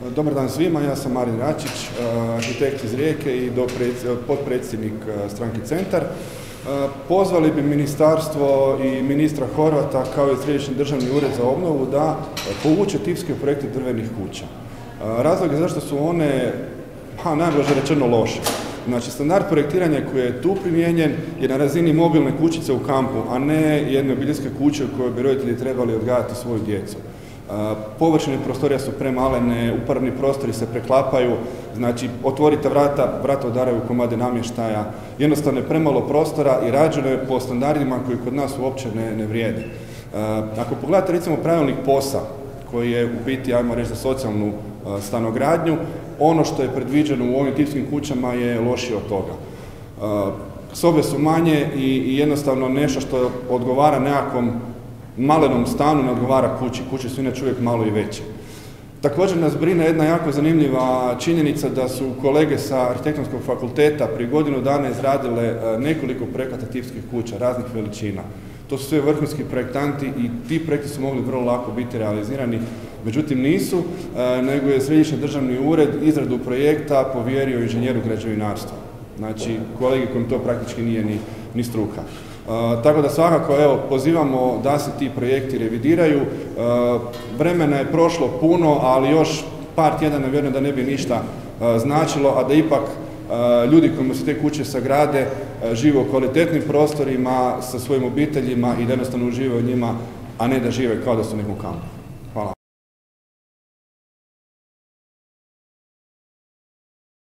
Dobar dan svima, ja sam Marin Račić, arhitekt iz Rijeke i potpredsjednik stranke Centar. Pozvali bi ministarstvo i ministra Horvata kao i Središnji državni ured za obnovu da povuče tipske projekte drvenih kuća. Razlog je zašto su one, najblaže rečeno, loše. Znači, standard projektiranja koji je tu primijenjen je na razini mobilne kućice u kampu, a ne jedne obiteljske kuće u kojoj bi roditelji trebali odgajati svoju djecu. Površine prostorija su premalene, uporabni prostori se preklapaju, znači otvorite vrata udaraju komade namještaja, jednostavno je premalo prostora i rađeno je po standardima koji kod nas uopće ne vrijede. Ako pogledate recimo pravilnik POS-a, koji je u biti, ajmo reći, za socijalnu stanogradnju, ono što je predviđeno u ovim tipskim kućama je lošije od toga. Sobe su manje i jednostavno nešto što odgovara nekakvom malenom stanu ne odgovara kući. Kuće su inače uvijek malo i veće. Također nas brine jedna jako zanimljiva činjenica da su kolege sa Arhitektonskog fakulteta prije godinu dana izradile nekoliko projekata tipskih kuća, raznih veličina. To su sve vrhunski projektanti i ti projekti su mogli vrlo lako biti realizirani, međutim nisu, nego je Središnji državni ured izradu projekta povjerio inženjeru građevinarstva. Znači, kolegi kojim to praktički nije ni struka. Tako da svakako pozivamo da se ti projekti revidiraju. Vremena je prošlo puno, ali još par tjedana vjerujem da ne bi ništa značilo, a da ipak ljudi kojima se te kuće sagrade žive u kvalitetnim prostorima sa svojim obiteljima i da jednostavno uživaju u njima, a ne da žive kao da su u nekom kampu.